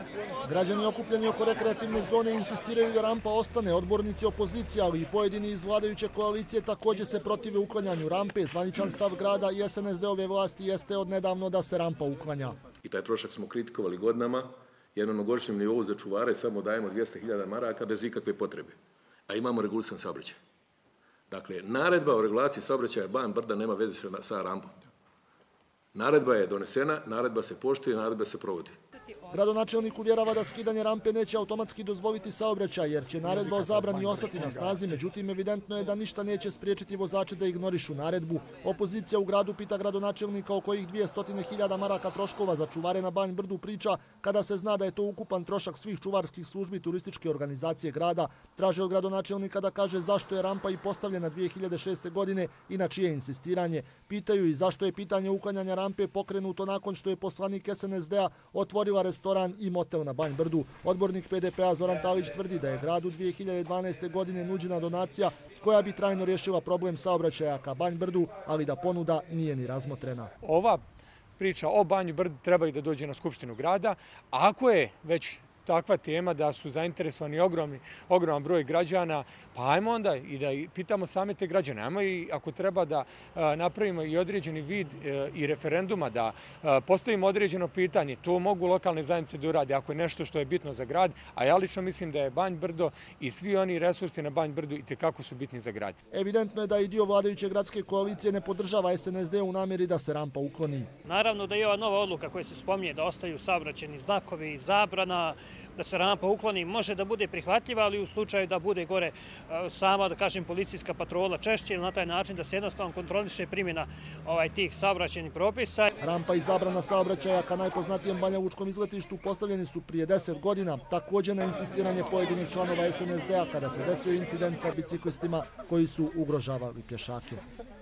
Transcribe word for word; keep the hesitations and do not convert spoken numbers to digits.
Građani okupljeni oko rekreativne zone insistiraju da rampa ostane. Odbornici opozicije, ali i pojedini iz vladajuće koalicije također se protive uklanjanju rampe. Zvaničan stav grada i S N S D-ove vlasti jeste odnedavno da se rampa uklanja. I taj trošak smo kritikovali godinama, jer na godišnjem nivou za čuvare samo dajemo dvjesto hiljada maraka bez ikakve potrebe, a imamo regulisan saobraćaj. Dakle, naredba o regulaciji saobraćaja Banj Brda nema veze sa rampom. Naredba je donesena, naredba se poštuje, naredba se provodi. Gradonačelnik uvjerava da skidanje rampe neće automatski dozvoliti saobraćaj, jer će naredba o zabrani ostati na snazi, međutim evidentno je da ništa neće spriječiti vozače da ignorišu naredbu. Opozicija u gradu pita gradonačelnika o kojih dvjesto hiljada maraka troškova za čuvare na Banj Brdu priča, kada se zna da je to ukupan trošak svih čuvarskih službi turističke organizacije grada. Traže od gradonačelnika da kaže zašto je rampa i postavljena dvije hiljade šeste. godine i na čije insistiranje. Pitaju i zašto je pitanje uklanjanja rampe pokrenuto nakon što je poslanik S N S D-a otvorila restoran i motel na Banj Brdu. Odbornik P D P-a Zoran Talić tvrdi da je gradu dvije hiljade dvanaeste. godine nuđena donacija koja bi trajno rješila problem saobraćaja ka Banj Brdu, ali da ponuda nije ni razmotrena. Ova priča o Banju Brdu treba i da dođe na Skupštinu grada. Ako je već takva tema da su zainteresovani ogromni, ogroman broj građana, pa ajmo onda i da pitamo same te građane. Ajmo i ako treba da napravimo i određeni vid i referenduma, da postavimo određeno pitanje, to mogu lokalne zajednice da urade ako je nešto što je bitno za grad, a ja lično mislim da je Banj Brdo i svi oni resursi na Banj Brdu itekako su bitni za grad. Evidentno je da i dio vladajuće gradske koalicije ne podržava S N S D u namjeri da se rampa ukloni. Naravno da je ova nova odluka koja se spominje da ostaju saobraćajni znakovi i zabrana, da se rampa ukloni, može da bude prihvatljiva, ali u slučaju da bude gore sama, da kažem, policijska patrola češće ili na taj način da se jednostavno kontroliše primjena tih saobraćajnih propisa. Rampa i zabrana saobraćaja ka najpoznatijem banjalučkom izletištu postavljeni su prije deset godina, također na insistiranje pojedinih članova S N S D-a kada se desio incident sa biciklistima koji su ugrožavali pješake.